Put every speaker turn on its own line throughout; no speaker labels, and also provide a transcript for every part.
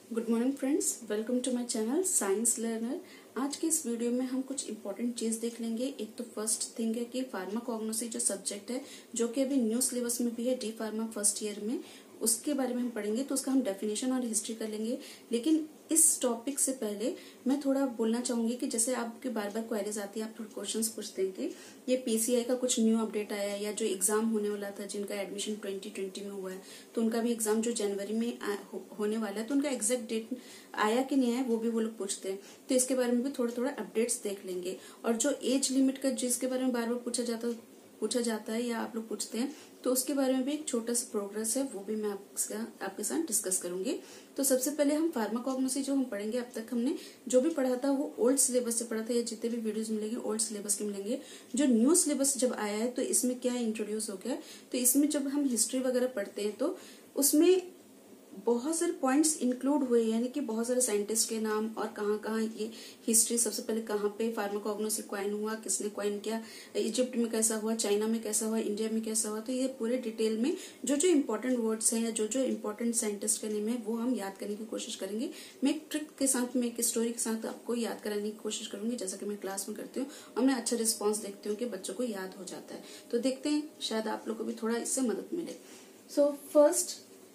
Good morning friends, welcome to my channel science learner. आज के इस वीडियो में हम कुछ इंपॉर्टेंट चीज देख लेंगे। एक तो फर्स्ट थिंग है कि फार्माकोग्नोसी जो सब्जेक्ट है, जो कि अभी न्यू सिलेबस में भी है डी फार्मा फर्स्ट ईयर में, उसके बारे में हम पढ़ेंगे। तो उसका हम डेफिनेशन और हिस्ट्री कर लेंगे। लेकिन इस टॉपिक से पहले मैं थोड़ा बोलना चाहूंगी कि जैसे आपके बार बार क्वेरीज आती है, आप थोड़ा क्वेश्चंस पूछते हैं कि ये पीसीआई का कुछ न्यू अपडेट आया है, या जो एग्जाम होने वाला था जिनका एडमिशन 2020 में हुआ है, तो उनका भी एग्जाम जो जनवरी में होने वाला है, तो उनका एग्जैक्ट डेट आया कि नहीं आया वो भी वो लोग पूछते हैं। तो इसके बारे में भी थोड़ा थोड़ा अपडेट्स देख लेंगे। और जो एज लिमिट का जिसके बारे में बार बार पूछा जाता है या आप लोग पूछते हैं, तो उसके बारे में भी एक छोटा सा प्रोग्रेस है, वो भी मैं आपके साथ डिस्कस करूंगी। तो सबसे पहले हम फार्माकोग्नोसी जो हम पढ़ेंगे, अब तक हमने जो भी पढ़ा था वो ओल्ड सिलेबस से पढ़ा था, या जितने भी वीडियोस मिलेंगे ओल्ड सिलेबस के मिलेंगे। जो न्यू सिलेबस जब आया है तो इसमें क्या इंट्रोड्यूस हो गया, तो इसमें जब हम हिस्ट्री वगैरह पढ़ते हैं तो उसमें बहुत सारे पॉइंट्स इंक्लूड हुए, यानी कि बहुत सारे साइंटिस्ट के नाम और कहाँ ये हिस्ट्री, सबसे पहले कहाँ पे फार्माकोग्नोसी क्वाइन हुआ, किसने क्वाइन किया, इजिप्ट में कैसा हुआ, चाइना में कैसा हुआ, इंडिया में कैसा हुआ। तो ये पूरे डिटेल में जो जो इम्पोर्टेंट वर्ड्स हैं या जो जो इम्पोर्टेंट साइंटिस्ट के नेम है वो हम याद करने की कोशिश करेंगे। मैं एक ट्रिक के साथ में, एक स्टोरी के साथ आपको याद कराने की कोशिश करूंगी, जैसा कि मैं क्लास में करती हूँ और मैं अच्छा रिस्पॉन्स देखती हूँ कि बच्चों को याद हो जाता है। तो देखते हैं, शायद आप लोग को भी थोड़ा इससे मदद मिले। सो फर्स्ट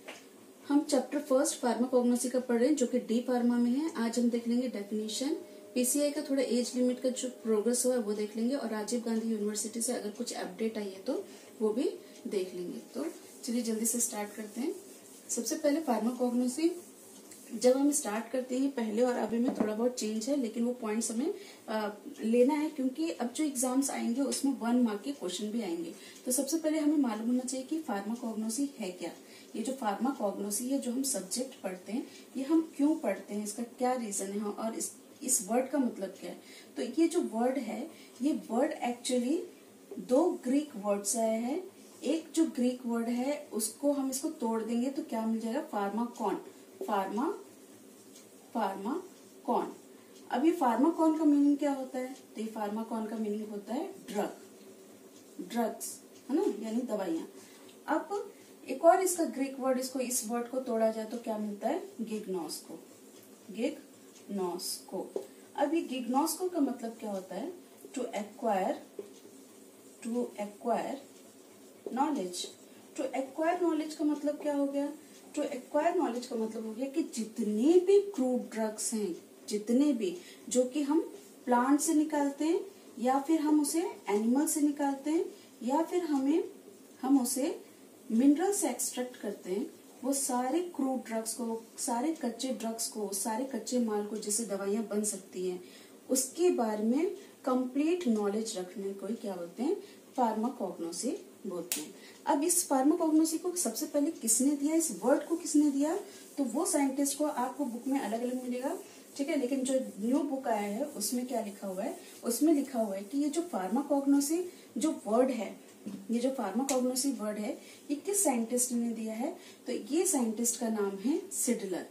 हम चैप्टर फर्स्ट फार्माकोग्नोसी का पढ़ रहे हैं, जो कि डी फार्मा में है। आज हम देख लेंगे डेफिनेशन, पीसीआई का थोड़ा एज लिमिट का जो प्रोग्रेस हुआ है वो देख लेंगे, और राजीव गांधी यूनिवर्सिटी से अगर कुछ अपडेट आई है तो वो भी देख लेंगे। तो चलिए जल्दी से स्टार्ट करते हैं। सबसे पहले फार्माकोग्नोसी जब हम स्टार्ट करते हैं, पहले और अभी में थोड़ा बहुत चेंज है, लेकिन वो पॉइंट्स हमें लेना है, क्योंकि अब जो एग्जाम्स आएंगे उसमें 1 मार्क के क्वेश्चन भी आएंगे। तो सबसे पहले हमें मालूम होना चाहिए कि फार्माकोग्नोसी है क्या। ये जो फार्माकोग्नोसी है, जो हम सब्जेक्ट पढ़ते हैं, ये हम क्यों पढ़ते हैं, इसका क्या रीजन है और इस वर्ड का मतलब क्या है। तो ये जो वर्ड है, ये वर्ड एक्चुअली 2 ग्रीक वर्ड से आया है। एक जो ग्रीक वर्ड है उसको हम इसको तोड़ देंगे तो क्या मिल जाएगा, फार्माकॉन। फार्माकॉन। अब ये फार्माकॉन का मीनिंग क्या होता है, तो ये फार्माकॉन का मीनिंग होता है ड्रग्स, है ना, यानी दवाइयां। अब एक और इसका ग्रीक वर्ड, इस वर्ड को तोड़ा जाए तो क्या मिलता है, गिग्नोस्को। अब ये गिग्नोस्को का मतलब क्या होता है, to acquire knowledge. To acquire knowledge का मतलब क्या हो गया, टू एक्वायर नॉलेज का मतलब हो गया कि जितने भी क्रूड ड्रग्स हैं, जितने भी जो कि हम प्लांट से निकालते हैं, या फिर हम उसे एनिमल से निकालते हैं, या फिर हम उसे मिनरल से एक्सट्रैक्ट करते हैं, वो सारे क्रूड ड्रग्स को, सारे कच्चे ड्रग्स को, सारे कच्चे माल को, जिससे दवाइयां बन सकती हैं, उसके बारे में कंप्लीट नॉलेज रखने को क्या बोलते हैं, फार्माकोग्नोसी बोलते हैं। अब इस फार्माकोग्नोसी को सबसे पहले किसने दिया, इस वर्ड को किसने दिया, तो वो साइंटिस्ट को आपको बुक में अलग अलग मिलेगा, ठीक है। लेकिन जो न्यू बुक आया है उसमें क्या लिखा हुआ है, उसमें लिखा हुआ है कि ये जो फार्माकोग्नोसी जो वर्ड है, ये जो फार्माकोग्नोसी वर्ड है, ये किस साइंटिस्ट ने दिया है, तो ये साइंटिस्ट का नाम है सिडलर।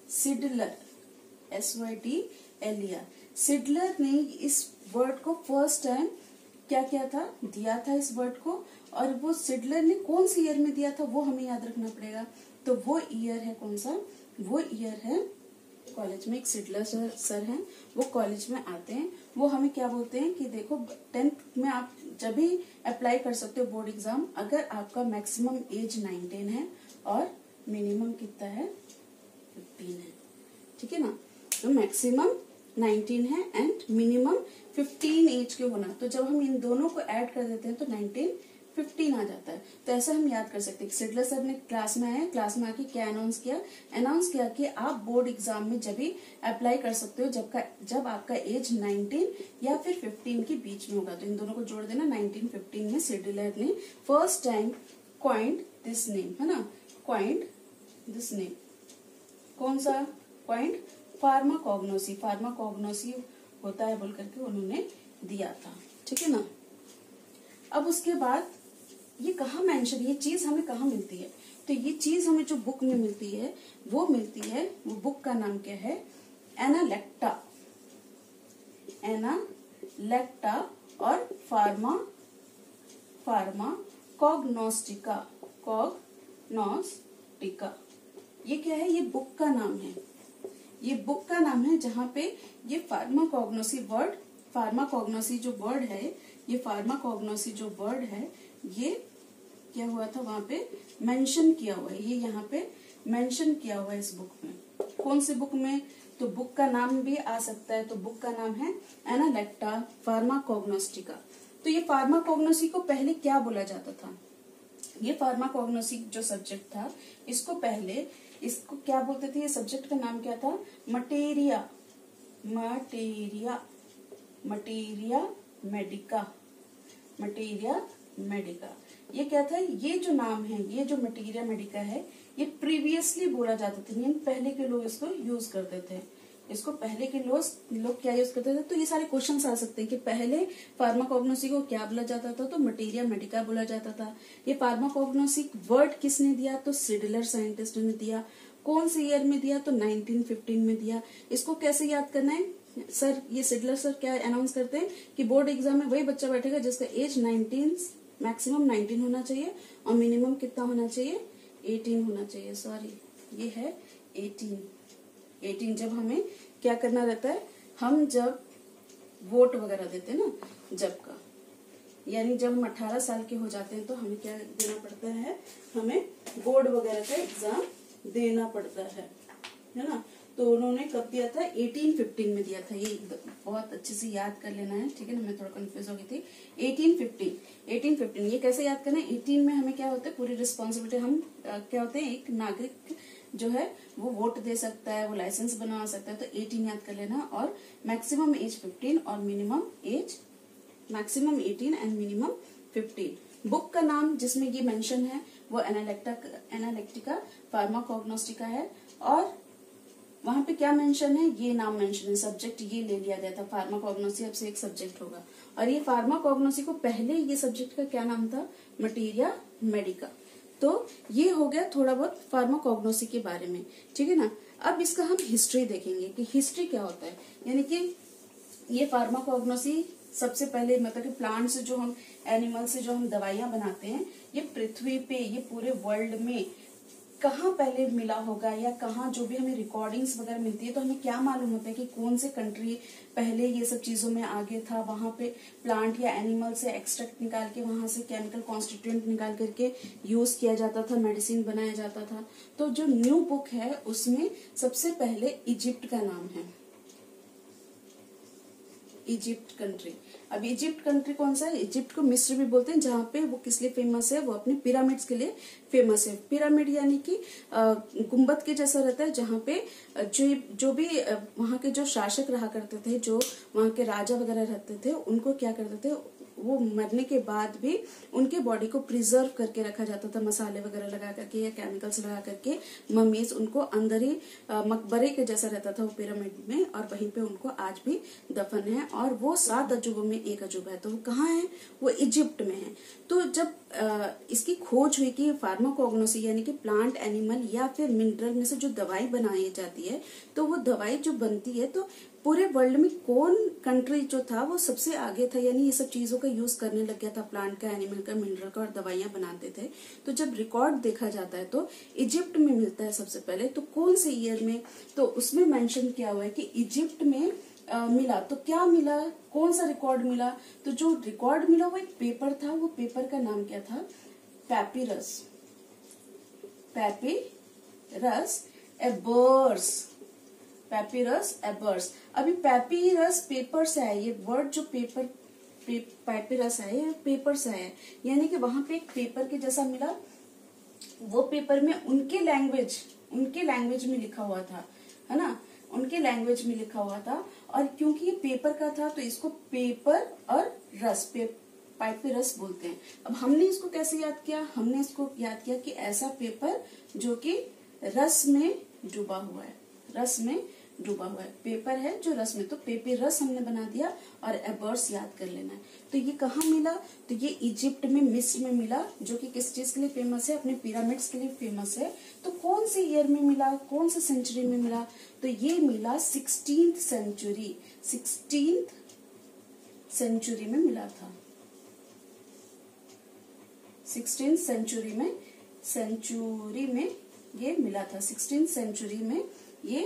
SYDLER। सिडलर ने इस वर्ड को फर्स्ट टाइम क्या किया था, दिया था इस वर्ड को। और वो सिडलर ने कौन सी ईयर में दिया था वो हमें याद रखना पड़ेगा। तो वो ईयर है कौन सा, वो ईयर है, कॉलेज में एक सिडलर सर हैं, वो कॉलेज में आते हैं, वो हमें क्या बोलते हैं कि देखो 10th में आप जब भी अप्लाई कर सकते हो बोर्ड एग्जाम, अगर आपका मैक्सिमम एज 19 है और मिनिमम कितना है, 15 है, ठीक है ना। तो मैक्सिमम 19 है एंड मिनिमम 15 एज के होना। तो जब हम इन दोनों को ऐड कर देते हैं तो 15 आ जाता है। तो ऐसा हम याद कर सकते हैं। सिडलर सर ने क्लास में आए, क्लास में आके क्या अनाउंस किया कि आप बोर्ड एग्जाम में जब भी अप्लाई कर सकते हो जब आपका एज 19 या फिर 15 के बीच में होगा। तो इन दोनों को जोड़ देना, 1915 में सिडलर ने first time coined this name, है ना, क्वाइंड दिस नेम। कौन सा क्वाइंड, फार्माकोग्नोसी होता है बोल करके उन्होंने दिया था, ठीक है ना। अब उसके बाद ये कहाँ मेंशन, ये चीज हमें कहाँ मिलती है, तो ये चीज हमें जो बुक में मिलती है वो बुक का नाम क्या है, एनालेक्टा और फार्माकोग्नोस्टिका। ये क्या है, ये बुक का नाम है। ये बुक का नाम है जहाँ पे ये फार्माकोग्नोसी जो वर्ड है, ये फार्माकोग्नोसी जो वर्ड है, ये क्या हुआ था वहां पे मेंशन किया हुआ है, ये यहाँ पे मेंशन किया हुआ है इस बुक में। कौन सी बुक में? तो बुक का नाम भी आ सकता है, तो बुक का नाम है एनालेक्टा फार्माकोग्नोस्टिका। तो ये फार्माकोग्नोसी को पहले क्या बोला जाता था? ये फार्माकोग्नोसी जो सब्जेक्ट था, इसको क्या बोलते थे? ये सब्जेक्ट का नाम क्या था? Materia medica. ये क्या था? ये जो नाम है, ये जो मटेरिया मेडिका है, ये प्रीवियसली बोला जाता था, यानी पहले के लोग इसको यूज करते थे। इसको पहले के लोग क्या यूज करते थे? तो ये सारे क्वेश्चंस आ सकते हैं कि पहले फार्माकोग्नोसी को क्या बोला जाता था? तो मटेरिया मेडिका बोला जाता था। ये फार्माकोग्नोसी वर्ड किसने दिया? तो सिडलर साइंटिस्ट ने दिया। कौन से ईयर में दिया? तो 1915 में दिया। इसको कैसे याद करना है सर? ये सिडलर सर क्या अनाउंस करते हैं कि बोर्ड एग्जाम में वही बच्चा बैठेगा जिसका एज 19 मैक्सिमम 19 होना चाहिए और मिनिमम कितना होना चाहिए? 18 होना चाहिए। सॉरी, ये है 18। जब हमें क्या करना रहता है, हम जब वोट वगैरह देते हैं ना, जब का, यानी जब हम 18 साल के हो जाते हैं तो हमें क्या देना पड़ता है? हमें बोर्ड वगैरह का एग्जाम देना पड़ता है ना। तो उन्होंने कब दिया था? 1815 में दिया था। ये बहुत अच्छे से याद कर लेना है, ठीक है ना? मैं थोड़ा कंफ्यूज हो गई थी। 1815 ये कैसे याद करना है? 18 में हमें क्या होता है? पूरी रिस्पॉन्सिबिलिटी, हम क्या होते हैं? एक नागरिक जो है वो वोट दे सकता है, वो लाइसेंस बनवा सकता है। तो 18 याद कर लेना। और मैक्सिमम एज 15 और मैक्सिमम 18 एंड मिनिमम 15। बुक का नाम जिसमें ये मेंशन है वो एनालेक्टिका फार्माकोग्नोस्टिका है। और वहां पे क्या मेंशन है? ये नाम मेंशन है, सब्जेक्ट ये ले लिया गया था। फार्माकोग्नोसी अब से एक सब्जेक्ट होगा। और ये फार्माकोग्नोसी को पहले ये सब्जेक्ट का क्या नाम था? Materia medica. तो ये हो गया थोड़ा बहुत फार्माकोग्नोसी के बारे में, ठीक है ना। अब इसका हम हिस्ट्री देखेंगे कि हिस्ट्री क्या होता है। यानी कि ये फार्माकोग्नोसी सबसे पहले मतलब कि प्लांट से जो हम, एनिमल से जो हम दवाइयां बनाते हैं, ये पृथ्वी पे, ये पूरे वर्ल्ड में कहाँ पहले मिला होगा, या कहाँ जो भी हमें रिकॉर्डिंग्स वगैरह मिलती है तो हमें क्या मालूम होता है कि कौन से कंट्री पहले ये सब चीजों में आगे था। वहां पे प्लांट या एनिमल से एक्सट्रैक्ट निकाल के, वहां से केमिकल कॉन्स्टिट्यूएंट निकाल करके यूज किया जाता था, मेडिसिन बनाया जाता था। तो जो न्यू बुक है उसमें सबसे पहले इजिप्ट का नाम है, इजिप्ट कंट्री। अब इजिप्ट कंट्री कौन सा है? इजिप्ट को मिस्र भी बोलते हैं, जहाँ पे वो किस लिए फेमस है? वो अपने पिरामिड्स के लिए फेमस है। पिरामिड यानी कि गुम्बद के जैसा रहता है, जहाँ पे जो भी वहाँ के जो शासक रहा करते थे, जो वहाँ के राजा वगैरह रहते थे, उनको क्या करते थे? वो मरने के बाद भी उनके बॉडी को प्रिजर्व करके रखा जाता था, मसाले वगैरह लगा करके या केमिकल्स लगा करके। मम्मीज उनको अंदर ही मकबरे के जैसा रहता था वो पिरामिड में, और वहीं पे उनको आज भी दफन है। और वो 7 अजूबों में एक अजूबा है। तो वो कहाँ है? वो इजिप्ट में है। तो जब इसकी खोज हुई कि फार्माकोग्नोसी यानी कि प्लांट, एनिमल या फिर मिनरल में से जो दवाई बनाई जाती है, तो वो दवाई जो बनती है, तो पूरे वर्ल्ड में कौन कंट्री जो था वो सबसे आगे था, यानी ये सब चीजों का यूज करने लग गया था, प्लांट का, एनिमल का, मिनरल का, और दवाइयां बनाते थे। तो जब रिकॉर्ड देखा जाता है तो इजिप्ट में मिलता है सबसे पहले। तो कौन से ईयर में? तो उसमें मेंशन किया हुआ है कि इजिप्ट में मिला। तो क्या मिला? कौन सा रिकॉर्ड मिला? तो जो रिकॉर्ड मिला वो एक पेपर था। वो पेपर का नाम क्या था? Papyrus Ebers. अभी पैपिरस पेपर से आया, ये वर्ड जो पैपिरस है, ये पेपर से आया, यानी कि वहां पे एक पेपर के जैसा मिला। वो पेपर में उनके लैंग्वेज में लिखा हुआ था, है ना, उनके लैंग्वेज में लिखा हुआ था। और क्योंकि ये पेपर का था तो इसको पेपर और रस, पैपिरस बोलते हैं। अब हमने इसको कैसे याद किया? हमने इसको याद किया कि ऐसा पेपर जो कि रस में डूबा हुआ है, पेपर है जो रस में, तो पेपिरस हमने बना दिया। और एबर्स याद कर लेना है। तो ये कहाँ मिला? तो ये इजिप्ट में, मिस्र में मिला, जो कि किस चीज के लिए फेमस है? अपने पिरामिड्स के लिए फेमस है। तो कौन से ईयर में मिला, कौन से सेंचुरी में मिला? तो ये मिला 16th सेंचुरी में मिला था। 16th सेंचुरी में ये मिला था। 16th सेंचुरी में ये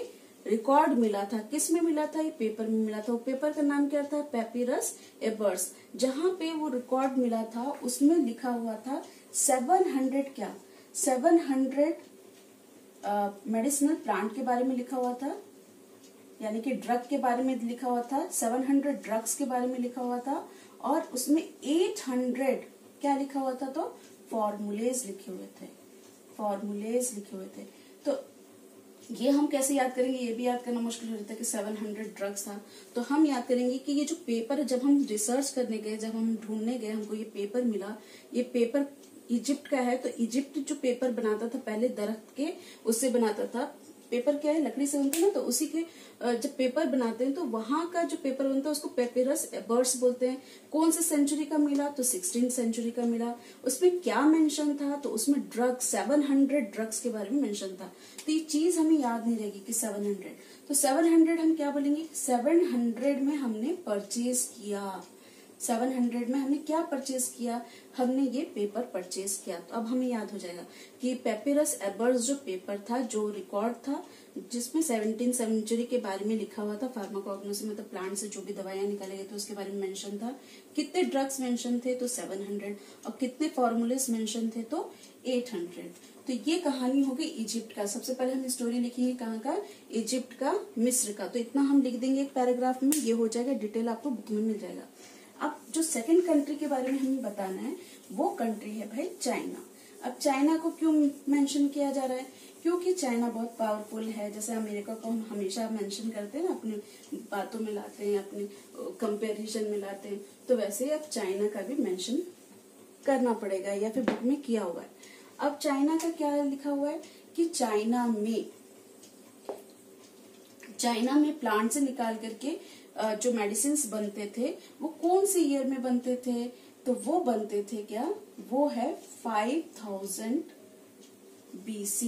रिकॉर्ड मिला था, किस में मिला था, ये पेपर में मिला था। वो पेपर का नाम क्या था, पेपिरस एबर्स। जहां पे वो रिकॉर्ड मिला था उसमें लिखा हुआ था 700 क्या, 700 मेडिसिनल प्लांट के बारे में लिखा हुआ था, यानी कि ड्रग के बारे में लिखा हुआ था, 700 ड्रग्स के बारे में लिखा हुआ था, और उसमें 800 क्या लिखा हुआ था, तो फॉर्मूलेज लिखे हुए थे, फॉर्मूलेज लिखे हुए थे। तो ये हम कैसे याद करेंगे, ये भी याद करना मुश्किल हो जाता है कि 700 ड्रग्स था। तो हम याद करेंगे कि ये जो पेपर, जब हम रिसर्च करने गए, जब हम ढूंढने गए, हमको ये पेपर मिला, ये पेपर इजिप्ट का है। तो इजिप्ट जो पेपर बनाता था पहले दरख्त के उससे बनाता था, पेपर क्या है, लकड़ी से बनता है ना, तो उसी के जब पेपर बनाते हैं तो वहां का जो पेपर बनता है उसको पेपिरस एबर्स बोलते हैं। कौन सी सेंचुरी का मिला, तो 16th सेंचुरी का मिला। उसमें क्या मेंशन था, तो उसमें ड्रग्स, 700 ड्रग्स के बारे में मेंशन था। तो ये चीज हमें याद नहीं रहेगी कि 700, तो 700 हम क्या बोलेंगे, 700 में हमने परचेज किया, 700 में हमने क्या परचेज किया, हमने ये पेपर परचेज किया। तो अब हमें याद हो जाएगा कि पेपिरस एबर्स जो पेपर था, जो रिकॉर्ड था, जिसमें 17th सेंचुरी के बारे में लिखा हुआ था, फार्माकोग्नोसी मतलब प्लांट से जो भी दवाइयां निकाले गए थे उसके बारे में मेंशन था। कितने ड्रग्स मेंशन थे, तो 700, और कितने फॉर्मूलेस मेंशन थे, तो 800। तो ये कहानी हो गई इजिप्ट का। सबसे पहले हम स्टोरी लिखेंगे कहाँ का, इजिप्ट का, मिस्र का। तो इतना हम लिख देंगे एक पैराग्राफ में, ये हो जाएगा, डिटेल आपको बुक में मिल जाएगा। अब जो सेकंड कंट्री के बारे में हमें बताना है वो कंट्री है भाई चाइना। अब चाइना को क्यों मेंशन किया जा रहा है, क्योंकि चाइना बहुत पावरफुल है। जैसे अमेरिका को हम हमेशा मेंशन करते हैं ना, अपनी बातों में लाते हैं, अपने कंपैरिजन में लाते हैं, तो वैसे ही अब चाइना का भी मेंशन करना पड़ेगा, या फिर बुक में किया हुआ है। अब चाइना का क्या लिखा हुआ है कि चाइना में प्लांट से निकाल करके जो मेडिसिन बनते थे वो कौन सी ईयर में बनते थे, तो वो बनते थे क्या, वो है 5000 BC,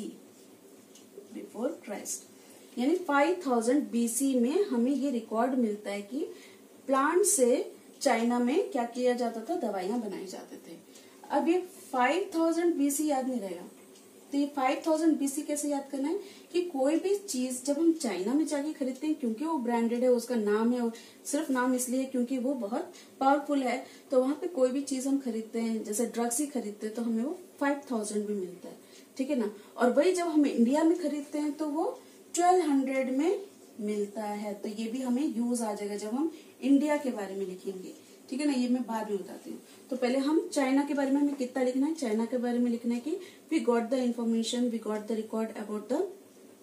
बिफोर क्राइस्ट। यानी 5000 BC में हमें ये रिकॉर्ड मिलता है कि प्लांट से चाइना में क्या किया जाता था, दवाइयां बनाई जाते थे। अब ये 5000 BC याद नहीं रहेगा, तो ये 5000 BC कैसे याद करना है कि कोई भी चीज जब हम चाइना में जाके खरीदते हैं, क्योंकि वो ब्रांडेड है, उसका नाम है, सिर्फ नाम इसलिए क्योंकि वो बहुत पावरफुल है, तो वहां पे कोई भी चीज हम खरीदते हैं, जैसे ड्रग्स ही खरीदते हैं, तो हमें वो 5000 में मिलता है, ठीक है ना। और वही जब हम इंडिया में खरीदते हैं तो वो 1200 में मिलता है। तो ये भी हमें यूज आ जाएगा जब हम इंडिया के बारे में लिखेंगे, ठीक है ना। ये मैं बाद में बताती हूँ। तो पहले हम चाइना के बारे में हमें कितना लिखना है, चाइना के बारे में लिखना है कि we got the information, we got the record about the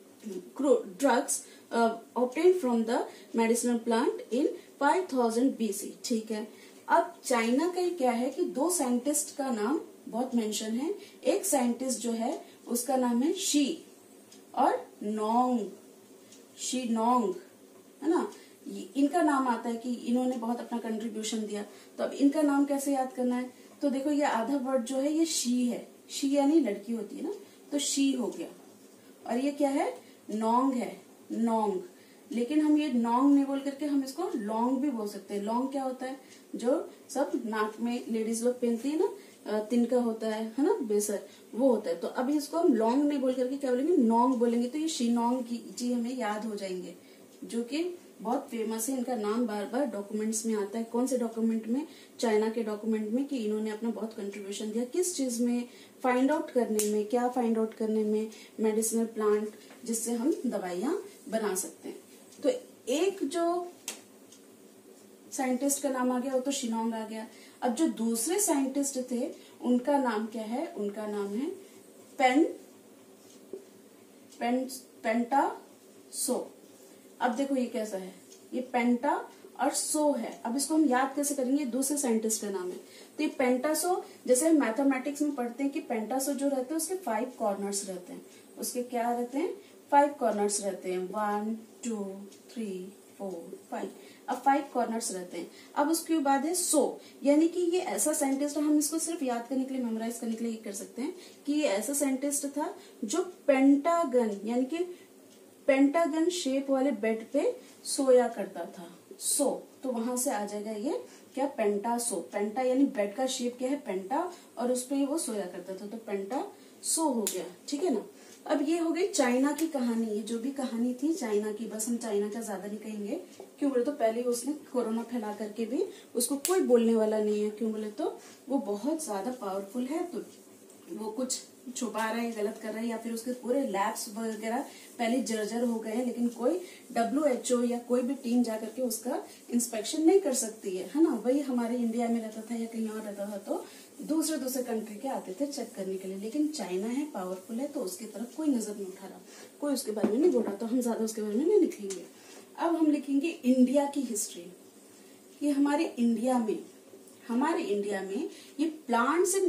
drugs obtained from the medicinal plant in 5000 BC, ठीक है। अब चाइना का क्या है कि दो साइंटिस्ट का नाम बहुत मेंशन है। एक साइंटिस्ट जो है उसका नाम है शी और नोंग, शी नोंग, है ना। इनका नाम आता है कि इन्होंने बहुत अपना कंट्रीब्यूशन दिया। तो अब इनका नाम कैसे याद करना है, तो देखो ये आधा वर्ड जो है ये शी है, शी यानी लड़की होती है ना, तो शी हो गया। और ये क्या है, नोंग है, नोंग। लेकिन हम ये नोंग नहीं बोल करके हम इसको लॉन्ग भी बोल सकते हैं। लॉन्ग क्या होता है, जो सब नाक में लेडीज लोग पहनती है ना, तिनका होता है ना, बेसर, वो होता है। तो अभी इसको हम लॉन्ग नहीं बोल करके क्या बोलेंगे, नोंग बोलेंगे। तो ये शी नोंग जी हमें याद हो जाएंगे, जो कि बहुत फेमस है। इनका नाम बार बार डॉक्यूमेंट्स में आता है। कौन से डॉक्यूमेंट में, चाइना के डॉक्यूमेंट में, कि इन्होंने अपना बहुत कंट्रीब्यूशन दिया किस चीज में, फाइंड आउट करने में। क्या फाइंड आउट करने में, मेडिसिनल प्लांट जिससे हम दवाइयां बना सकते हैं। तो एक जो साइंटिस्ट का नाम आ गया वो तो शिनोंग आ गया। अब जो दूसरे साइंटिस्ट थे उनका नाम क्या है, उनका नाम है पेंटासो। अब देखो ये कैसा है, ये पेंटा और सो है। अब इसको हम याद कैसे करेंगे, दूसरे साइंटिस्ट का नाम है। तो ये पेंटासो, जैसे हम मैथमेटिक्स में पढ़ते हैं कि पेंटासो जो रहते हैं उसके 5 कॉर्नर्स रहते हैं। उसके क्या रहते हैं, 5 कॉर्नर्स रहते हैं, 1 2 3 4 5। अब 5 कॉर्नर्स रहते हैं। अब उसके बाद है सो, यानी कि ये ऐसा साइंटिस्ट, हम इसको सिर्फ याद करने के लिए, मेमोराइज करने के लिए कर सकते हैं कि ये ऐसा साइंटिस्ट था जो पेंटागन, यानी कि पेंटागन शेप वाले बेड पे सोया करता था। सो, तो वहां से आ जाएगा ये क्या, पेंटासो। पेंटा यानी बेड का शेप क्या है, पेंटा, और उस पे वो सोया करता था, तो पेंटासो हो गया, ठीक है ना। अब ये हो गई चाइना की कहानी। ये जो भी कहानी थी चाइना की, बस हम चाइना का ज्यादा नहीं कहेंगे। क्यों बोले तो पहले उसने कोरोना फैला करके भी उसको कोई बोलने वाला नहीं है। क्यों बोले तो वो बहुत ज्यादा पावरफुल है, तो वो कुछ छुपा रहा है, गलत कर रहा है, या फिर उसके पूरे लैब्स वगैरह पहले जर्जर हो गए हैं, लेकिन कोई WHO या कोई भी टीम जा करके उसका इंस्पेक्शन नहीं कर सकती है ना। वही हमारे इंडिया में रहता था या कहीं और रहता था तो दूसरे कंट्री के आते थे चेक करने के लिए। लेकिन चाइना है, पावरफुल है, तो उसकी तरफ कोई नजर नहीं उठा रहा, कोई उसके बारे में नहीं बोल रहा, तो हम ज्यादा उसके बारे में नहीं लिखेंगे। अब हम लिखेंगे इंडिया की हिस्ट्री। ये हमारे इंडिया में ये प्लांट से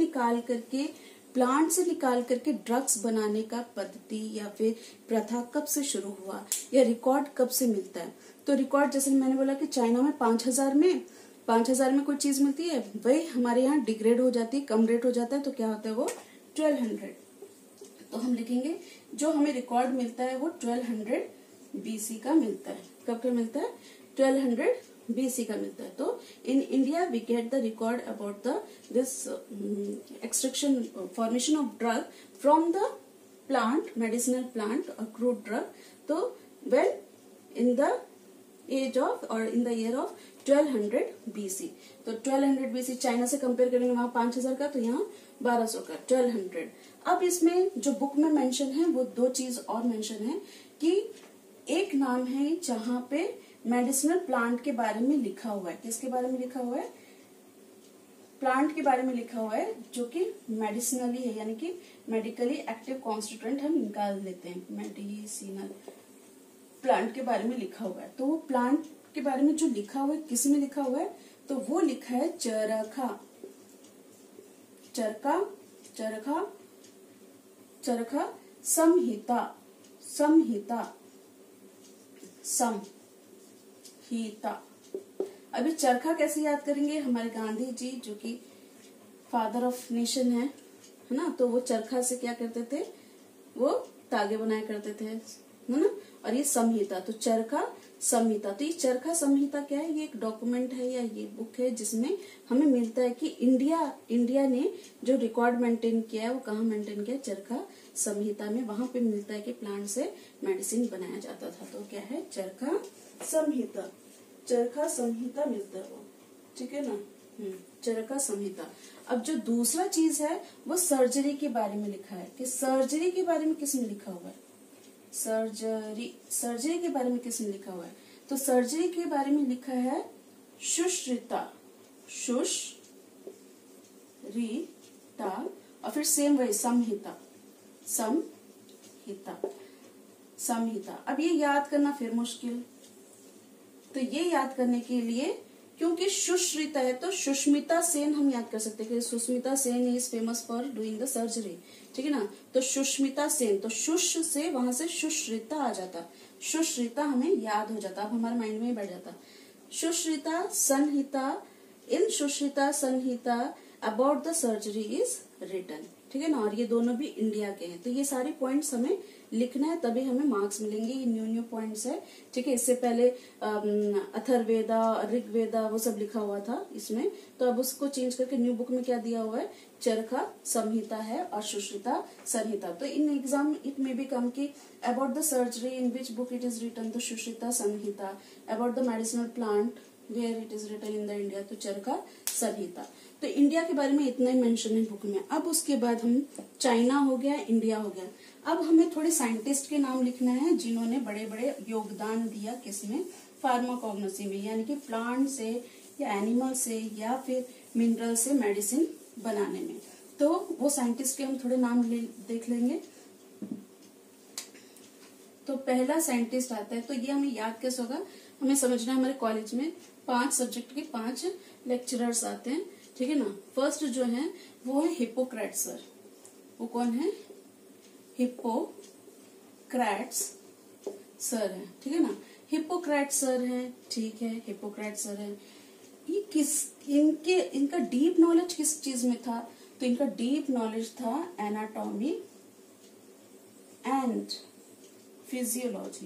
निकाल करके ड्रग्स बनाने का पद्धति या फिर प्रथा कब से शुरू हुआ, या रिकॉर्ड कब से मिलता है। तो रिकॉर्ड जैसे मैंने बोला कि चाइना में 5000 में कोई चीज मिलती है, वही हमारे यहाँ डिग्रेड हो जाती है, कम रेट हो जाता है, तो क्या होता है वो 1200। तो हम लिखेंगे जो हमें रिकॉर्ड मिलता है वो 1200 BC का मिलता है। कब का मिलता है? 1200 BC का मिलता है। तो in India we get the record about this extraction formation of drug from the plant, medicinal plant और क्रूड ड्रग। तो well in the age of और in the year of 1200 BC। तो 1200 BC चाइना से compare करेंगे, वहां 5000 का, तो यहाँ 1200 का, 1200। अब इसमें जो बुक में मेंशन है वो दो चीज और मेंशन है कि एक नाम है जहां पे मेडिसिनल प्लांट के बारे में लिखा हुआ है। किसके बारे में लिखा हुआ है? प्लांट के बारे में लिखा हुआ है जो कि मेडिसिनली है, यानी कि मेडिकली एक्टिव कॉन्स्टिट्यूएंट हम निकाल लेते हैं। मेडिसिनल प्लांट के बारे में लिखा हुआ है। तो वो प्लांट के बारे में जो लिखा हुआ है, किस में लिखा हुआ है? तो वो लिखा है चरखा संहिता। अभी चरखा कैसे याद करेंगे? हमारे गांधी जी जो कि फादर ऑफ नेशन है ना, तो वो चरखा से क्या करते थे? वो तागे बनाया करते थे, है ना। और ये संहिता, तो चरखा संहिता। तो ये चरखा संहिता क्या है? ये एक डॉक्यूमेंट है या ये बुक है जिसमें हमें मिलता है कि इंडिया ने जो रिकॉर्ड मेंटेन किया है वो कहाँ मेंटेन किया? चरखा संहिता में। वहां पे मिलता है कि प्लांट से मेडिसिन बनाया जाता था। तो क्या है? चरखा संहिता मिलता है वो, ठीक है ना। चरखा संहिता। अब जो दूसरा चीज है वो सर्जरी के बारे में लिखा है। कि सर्जरी के बारे में किसने लिखा हुआ है? सर्जरी के बारे में किसने लिखा हुआ है? तो सर्जरी के बारे में लिखा है सुश्रुता, और फिर सेम वही संहिता। अब ये याद करना फिर मुश्किल। तो ये याद करने के लिए, क्योंकि सुश्रुता है तो सुष्मिता सेन हम याद कर सकते हैं कि Sushmita Sen is famous for doing the surgery, ठीक है ना। तो सुष्मिता सेन, तो शुश से वहां से सुश्रुता आ जाता, सुश्रुता हमें याद हो जाता, अब हमारे माइंड में बैठ जाता। Sushruta Samhita, in Sushruta Samhita about the surgery is written, ठीक है ना। और ये दोनों भी इंडिया के हैं। तो ये सारे पॉइंट्स हमें लिखना है, तभी हमें मार्क्स मिलेंगे। ये न्यू पॉइंट्स है, ठीक है। इससे पहले अथर्ववेदा, ऋग्वेदा वो सब लिखा हुआ था इसमें, तो अब उसको चेंज करके न्यू बुक में क्या दिया हुआ है? चरखा संहिता है और सुश्रुता संहिता। तो in exam it may be come की about the surgery in which book it is written, तो Sushruta Samhita. About the medicinal plant where it is written in the India, तो चरखा संहिता। तो इंडिया के बारे में इतना ही मेंशन है बुक में। अब उसके बाद हम चाइना हो गया, इंडिया हो गया। अब हमें थोड़े साइंटिस्ट के नाम लिखना है जिन्होंने बड़े बड़े योगदान दिया किसमें? फार्माकोग्नोसी में, यानी कि प्लांट से या एनिमल से या फिर मिनरल से मेडिसिन बनाने में। तो वो साइंटिस्ट के हम थोड़े नाम देख लेंगे। तो पहला साइंटिस्ट आता है, तो ये हमें याद कैसे होगा? हमें समझना है हमारे कॉलेज में 5 सब्जेक्ट के 5 लेक्चरर्स आते हैं, ठीक है ना। फर्स्ट जो है वो है हिप्पोक्रेट्स सर। वो कौन है? हिप्पोक्रेट्स सर है, ठीक है ना। हिप्पोक्रेट्स सर है, ठीक है, हिप्पोक्रेट्स सर है। ये इनका डीप नॉलेज किस चीज में था? तो इनका डीप नॉलेज था एनाटॉमी एंड फिजियोलॉजी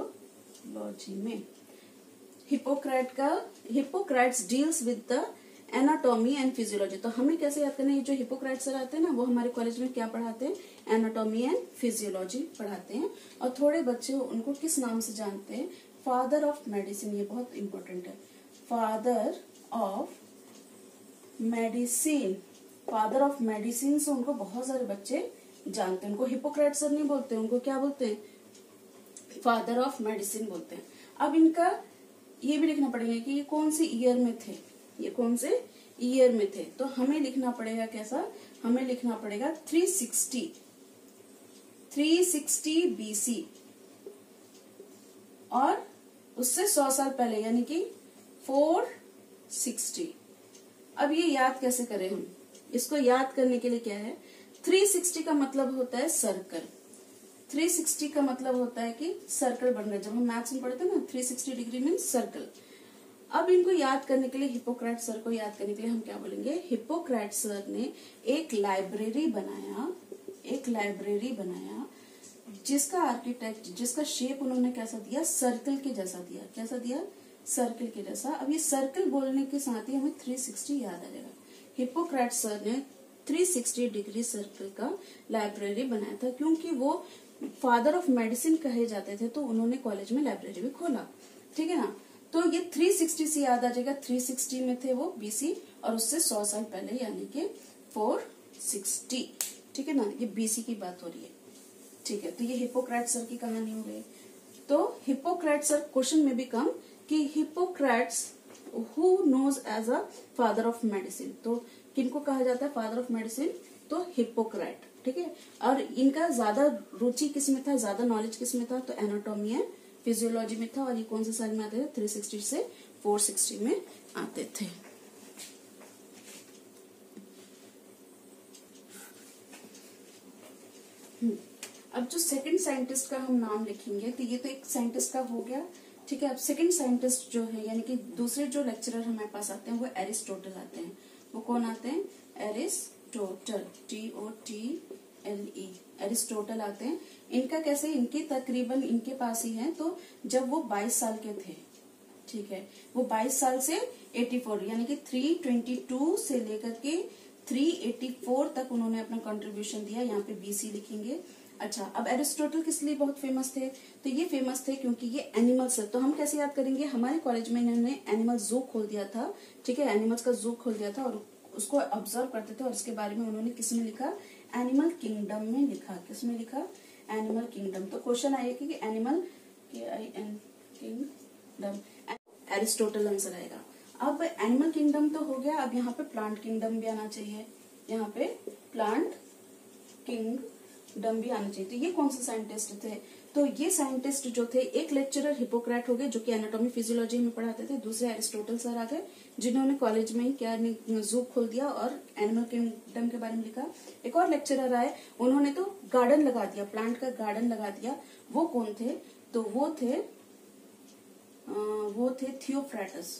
में। Hippocrates deals with the anatomy and physiology. तो हमें कैसे याद करना है, ये जो हिप्पोक्रेट्स सर आते हैं ना वो हमारे कॉलेज में क्या पढ़ाते हैं, एनाटॉमी एंड फिजियोलॉजी पढ़ाते हैं। और थोड़े बच्चे उनको किस नाम से जानते हैं, फादर ऑफ मेडिसिन, ये बहुत इंपॉर्टेंट है, father of medicine. Father of medicine से उनको बहुत सारे बच्चे जानते हैं। उनको हिप्पोक्रेट्स सर नहीं बोलते, उनको क्या बोलते हैं, फादर ऑफ मेडिसिन बोलते हैं। अब इनका ये भी लिखना पड़ेगा कि ये कौन से ईयर में थे, ये कौन से ईयर में थे। तो हमें लिखना पड़ेगा कैसा, हमें लिखना पड़ेगा 360 बीसी और उससे 100 साल पहले यानी कि 460। अब ये याद कैसे करें हम, इसको याद करने के लिए क्या है, 360 का मतलब होता है सर्कल। 360 का मतलब होता है कि सर्कल बन रहा है। जब हम मैथ्स में पढ़ते हैं ना 360 डिग्री मीन्स सर्कल। अब इनको याद करने के लिए, हिप्पोक्रेट्स सर को याद करने के लिए हम क्या बोलेंगे, हिप्पोक्रेट्स सर ने एक लाइब्रेरी बनाया जिसका आर्किटेक्ट, जिसका शेप उन्होंने कैसा दिया, सर्कल के जैसा दिया। कैसा दिया, सर्कल के जैसा। अब ये सर्कल बोलने के साथ ही हमें 360 याद आ जाएगा। हिप्पोक्रेट्स सर ने 360 डिग्री सर्कल का लाइब्रेरी बनाया था, क्योंकि वो फादर ऑफ मेडिसिन कहे जाते थे, तो उन्होंने कॉलेज में लाइब्रेरी भी खोला। ठीक है ना, तो ये 360 से याद आ जाएगा, 360 में थे वो बीसी और उससे 100 साल पहले यानी कि 460। ठीक है ना, ये बीसी की बात हो रही है। ठीक है, तो ये हिप्पोक्रेट्स सर की कहानी हो गई। तो हिप्पोक्रेट्स सर क्वेश्चन में भी कम कि Hippocrates who knows as a father of medicine. तो किनको कहा जाता है फादर ऑफ मेडिसिन, तो हिप्पोक्रेट। ठीक है, और इनका ज्यादा रुचि किसमें था, ज्यादा नॉलेज किसमें था, तो एनाटॉमी एंड फिजियोलॉजी में था। और ये कौन से साल में आते थे, 360 से 460 में आते थे। अब जो सेकंड साइंटिस्ट का हम नाम लिखेंगे, तो ये तो एक साइंटिस्ट का हो गया। ठीक है, अब सेकंड साइंटिस्ट जो है यानी कि दूसरे जो लेक्चरर हमारे पास आते हैं वो एरिस्टोटल आते हैं। वो कौन आते हैं, एरिस्टोटल, TOTLE, एरिस्टोटल आते हैं। इनका कैसे, इनकी तकरीबन इनके पास ही है। तो जब वो 22 साल के थे, ठीक है, वो 22 साल से 84 यानी कि 322 से लेकर के 384 तक उन्होंने अपना कंट्रीब्यूशन दिया। यहाँ पे BC लिखेंगे। अच्छा, अब एरिस्टोटल किस लिए बहुत फेमस थे, तो ये फेमस थे क्योंकि ये एनिमल्स है। तो हम कैसे याद करेंगे, हमारे कॉलेज में इन्होंने एनिमल जू खोल दिया था। ठीक है, एनिमल्स का जू खोल दिया था और उसको ऑब्जर्व करते थे। और उसके बारे में उन्होंने किसमें लिखा, एनिमल किंगडम में लिखा। किसमें लिखा, एनिमल किंगडम। तो क्वेश्चन आएगा कि एनिमल किंगडम, एरिस्टोटल आंसर आएगा। अब एनिमल किंगडम तो हो गया, अब यहाँ पे प्लांट किंगडम भी आना चाहिए। यहाँ पे प्लांट किंगडम भी आना चाहिए। तो ये कौन से साइंटिस्ट थे, तो ये साइंटिस्ट जो थे, एक लेक्चरर हिप्पोक्रेट हो गए जो कि एनाटॉमी फिजियोलॉजी में पढ़ाते थे। दूसरे एरिस्टोटल सर आ गए जिन्होंने कॉलेज में ही क्या जू खोल दिया और एनिमल किंगडम के बारे में लिखा। एक और लेक्चरर आए, उन्होंने तो गार्डन लगा दिया, प्लांट का गार्डन लगा दिया। वो कौन थे, तो वो थे थियोफ्रैटस।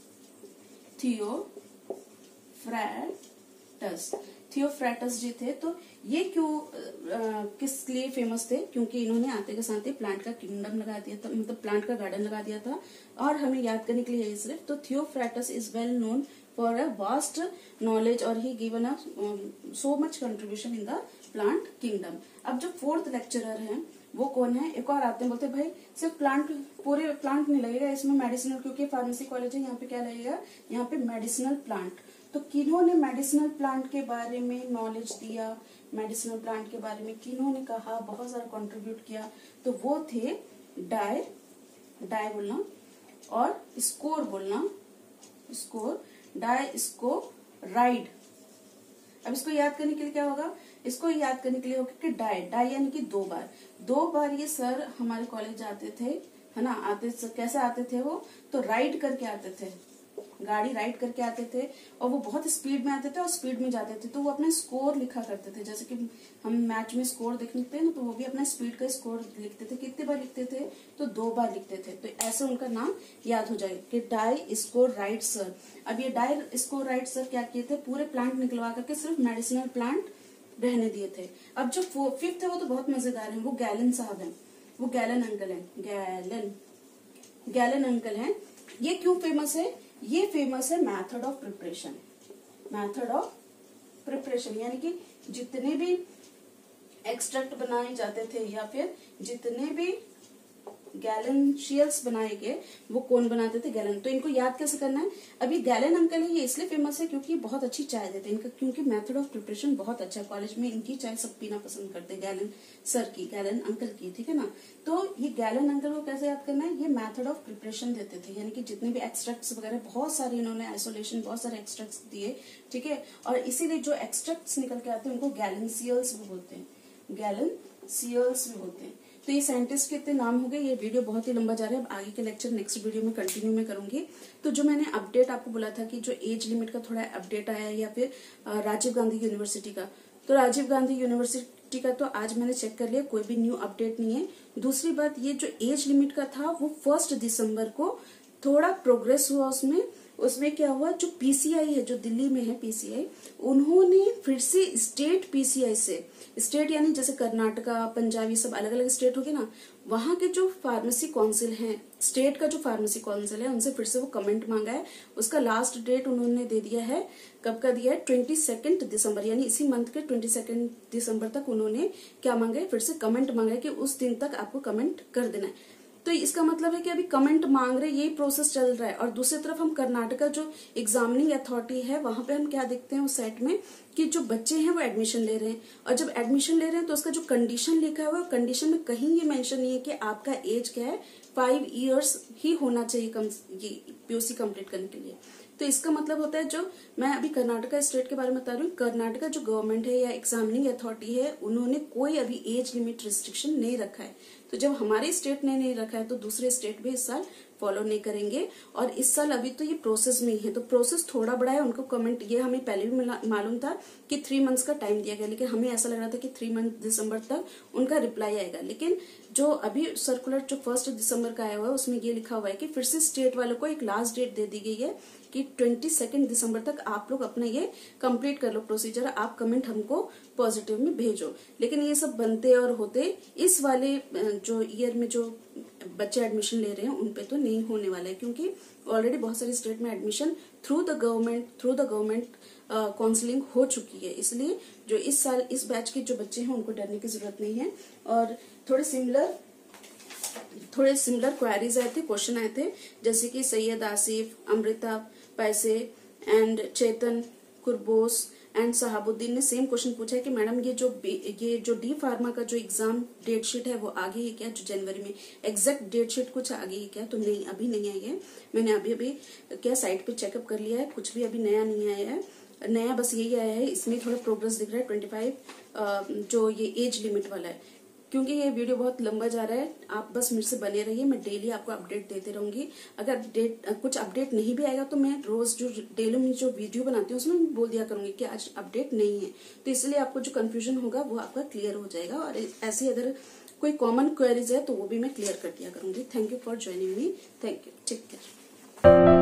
थियोफ्रैटस जी थे। तो ये क्यों किस लिए फेमस थे, क्योंकि इन्होंने आते के साथ ही प्लांट का किंगडम लगा दिया था, मतलब प्लांट का गार्डन लगा दिया था। और हमें याद करने के लिए यही सिर्फ, तो Theophrastus is well known for a vast knowledge और ही given a so much contribution in the plant kingdom. अब जो फोर्थ लेक्चरर है वो कौन है, एक और आते हैं, बोलते भाई सिर्फ प्लांट, पूरे प्लांट नहीं लगेगा इसमें, मेडिसिनल, क्योंकि फार्मेसी कॉलेज है, यहाँ पे क्या लगेगा, यहाँ पे मेडिसिनल प्लांट। तो किन्होंने मेडिसिनल प्लांट के बारे में नॉलेज दिया, मेडिसिनल प्लांट के बारे में किन्होंने कहा, बहुत सारा कंट्रीब्यूट किया, तो वो थे डाई बोलना और स्कोर बोलना, डायस्कोराइड। अब इसको याद करने के लिए क्या होगा, इसको याद करने के लिए होगा कि डाई यानी कि दो बार ये सर हमारे कॉलेज आते थे, है ना। कैसे आते थे वो, तो राइड करके आते थे, गाड़ी राइड करके आते थे और वो बहुत स्पीड में आते थे और स्पीड में जाते थे। तो वो अपना स्कोर लिखा करते थे, जैसे कि हम मैच में स्कोर देखते हैं ना, तो वो भी अपना स्पीड का स्कोर लिखते थे। कितने बार लिखते थे, तो 2 बार लिखते थे। तो ऐसे उनका नाम याद हो जाएगा कि डायस्कोराइड सर। अब ये डायस्कोराइड सर क्या किए थे, पूरे प्लांट निकलवा करके सिर्फ मेडिसिनल प्लांट रहने दिए थे। अब जो 5th है वो तो बहुत मजेदार है, वो गैलन साहब है, वो गैलन अंकल है, गैलन अंकल हैं। ये क्यों फेमस है, ये फेमस है method of preparation. Method of preparation यानी कि जितने भी एक्सट्रैक्ट बनाए जाते थे या फिर जितने भी गैलन शियल्स बनाए गए वो कौन बनाते थे? गैलन। तो इनको याद कैसे करना है? अभी गैलन अंकल है, ये इसलिए फेमस है क्योंकि बहुत अच्छी चाय देते हैं इनका, क्योंकि मेथड ऑफ प्रिपरेशन बहुत अच्छा है। कॉलेज में इनकी चाय सब पीना पसंद करते हैं, गैलन सर की, गैलन अंकल की, ठीक है ना। तो ये गैलन अंकल को कैसे याद करना है? ये मेथड ऑफ प्रिपरेशन देते थे, यानी कि जितने भी एक्सट्रैक्ट्स वगैरह बहुत सारे इन्होंने आइसोलेशन बहुत सारे एक्सट्रैक्ट्स दिए, ठीक है। और इसीलिए जो एक्सट्रैक्ट्स निकल के आते हैं उनको गैलन सियल्स भी बोलते हैं, गैलन सियल्स भी बोलते हैं। तो ये साइंटिस्ट के इतने नाम हो गए। ये वीडियो बहुत ही लंबा जा रहा है, अब आगे के लेक्चर नेक्स्ट वीडियो में कंटिन्यू में करूंगी। तो जो मैंने अपडेट आपको बोला था कि जो एज लिमिट का थोड़ा अपडेट आया है या फिर राजीव गांधी यूनिवर्सिटी का, तो राजीव गांधी यूनिवर्सिटी का तो आज मैंने चेक कर लिया, कोई भी न्यू अपडेट नहीं है। दूसरी बात, ये जो एज लिमिट का था वो 1 दिसंबर को थोड़ा प्रोग्रेस हुआ उसमें क्या हुआ, जो पीसीआई है जो दिल्ली में है पीसीआई, उन्होंने फिर से स्टेट पीसीआई से, स्टेट यानी जैसे कर्नाटका पंजाब ये सब अलग अलग स्टेट हो गए ना, वहां के जो फार्मेसी काउंसिल हैं, स्टेट का जो फार्मेसी काउंसिल है, उनसे फिर से वो कमेंट मांगा है। उसका लास्ट डेट उन्होंने दे दिया है, कब का दिया है? 22 दिसंबर, यानी इसी मंथ के 22 दिसंबर तक उन्होंने क्या मांगा है? फिर से कमेंट मांगा है कि उस दिन तक आपको कमेंट कर देना है। तो इसका मतलब है कि अभी कमेंट मांग रहे, यही प्रोसेस चल रहा है। और दूसरी तरफ हम कर्नाटका जो एग्जामिनिंग अथॉरिटी है वहां पे हम क्या देखते हैं उस साइट में कि जो बच्चे हैं वो एडमिशन ले रहे हैं, और जब एडमिशन ले रहे हैं तो उसका जो कंडीशन लिखा हुआ है, कंडीशन में कहीं ये मेंशन नहीं है कि आपका एज क्या है, 5 इयर्स ही होना चाहिए ये पीयूसी कंप्लीट करने के लिए। तो इसका मतलब होता है, जो मैं अभी कर्नाटका स्टेट के बारे में बता रही हूँ, कर्नाटका जो गवर्नमेंट है या एग्जामिनिंग अथॉरिटी है, उन्होंने कोई अभी एज लिमिट रिस्ट्रिक्शन नहीं रखा है। तो जब हमारे स्टेट ने नहीं रखा है तो दूसरे स्टेट भी इस साल फॉलो नहीं करेंगे। और इस साल अभी तो ये प्रोसेस में ही है, तो प्रोसेस थोड़ा बड़ा है। उनको कमेंट, ये हमें पहले भी मालूम था कि 3 मंथ्स का टाइम दिया गया, लेकिन हमें ऐसा लग रहा था कि 3 दिसंबर तक उनका रिप्लाई आएगा। लेकिन जो अभी सर्कुलर जो 1 दिसंबर का आया हुआ है उसमें ये लिखा हुआ है कि फिर से स्टेट वालों को एक लास्ट डेट दे दी गई है कि 22 दिसंबर तक आप लोग अपना ये कंप्लीट कर लो प्रोसीजर, आप कमेंट हमको पॉजिटिव में भेजो। लेकिन ये सब बनते और होते इस वाले जो ईयर में जो बच्चे एडमिशन ले रहे हैं उन पे तो नहीं होने वाला है, क्योंकि ऑलरेडी बहुत सारे स्टेट में admission through the government counselling हो चुकी है। इसलिए जो इस साल इस बैच के जो बच्चे हैं उनको डरने की जरूरत नहीं है। और थोड़े सिमिलर क्वेरीज आए थे, क्वेश्चन आए थे, जैसे कि सैयद आसिफ, अमृता पैसे एंड चेतन कुरबोस एंड सहाबुद्दीन ने सेम क्वेश्चन पूछा है कि मैडम ये जो डी फार्मा का जो एग्जाम डेट शीट है वो आ गई है क्या, जो जनवरी में एग्जैक्ट डेट शीट कुछ आ गई है क्या? तो नहीं, अभी नहीं आई है। मैंने अभी क्या साइट पे चेकअप कर लिया है, कुछ भी अभी नया नहीं आया है। नया बस यही आया है, इसमें थोड़ा प्रोग्रेस दिख रहा है 25 जो ये एज लिमिट वाला है। क्योंकि ये वीडियो बहुत लंबा जा रहा है, आप बस मेरे से बने रहिए, मैं डेली आपको अपडेट देते रहूंगी। अगर कुछ अपडेट नहीं भी आएगा तो मैं रोज जो डेली में जो वीडियो बनाती हूँ उसमें बोल दिया करूंगी कि आज अपडेट नहीं है, तो इसलिए आपको जो कंफ्यूजन होगा वो आपका क्लियर हो जाएगा। और ऐसे अगर कोई कॉमन क्वेरीज है तो वो भी मैं क्लियर कर दिया करूंगी। Thank you for joining me, thank you, take care.